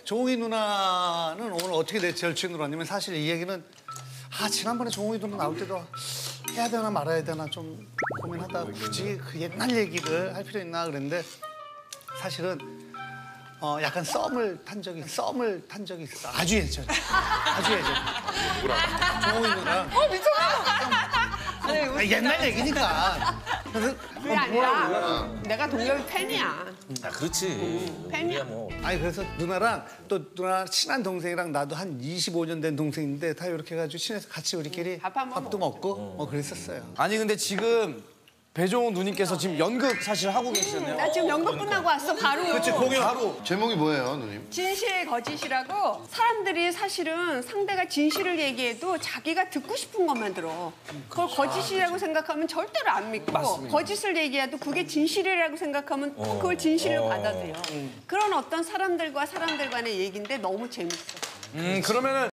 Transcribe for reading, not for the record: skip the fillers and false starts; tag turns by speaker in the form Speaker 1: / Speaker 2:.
Speaker 1: 종희 누나는 오늘 어떻게 내 절친으로 왔냐면 사실 이 얘기는 지난번에 종희 누나 나올 때도 해야 되나 말아야 되나 좀 고민하다가 굳이 그 옛날 얘기를 할 필요 있나 그랬는데 사실은 약간 썸을 탄 적이 있어. 아주 예전. 종희 누나.
Speaker 2: 미쳤나?
Speaker 1: 옛날 얘기니까. 그래서
Speaker 2: 그게 아니라 내가 동엽이 팬이야.
Speaker 3: 그렇지.
Speaker 2: 팬이야.
Speaker 3: 뭐.
Speaker 1: 그래서 누나랑 또 누나 친한 동생이랑 나도 한 25년 된 동생인데 다 이렇게 해가지고 친해서 같이 우리끼리
Speaker 2: 밥 한번
Speaker 1: 밥도 먹고 그랬었어요.
Speaker 4: 아니 근데 지금 배종욱 누님께서 지금 연극 사실 하고 계시잖아요.
Speaker 2: 나 지금 연극 끝나고 왔어 바로.
Speaker 1: 그치 공연.
Speaker 5: 제목이 뭐예요, 누님?
Speaker 2: 진실 거짓이라고 사람들이 사실은 상대가 진실을 얘기해도 자기가 듣고 싶은 것만 들어. 그걸 거짓이라고 생각하면 절대로 안 믿고 거짓을 얘기해도 그게 진실이라고 생각하면 그걸 진실로 받아들여. 그런 어떤 사람들과 사람들 간의 얘기인데 너무 재밌어.
Speaker 4: 그러면은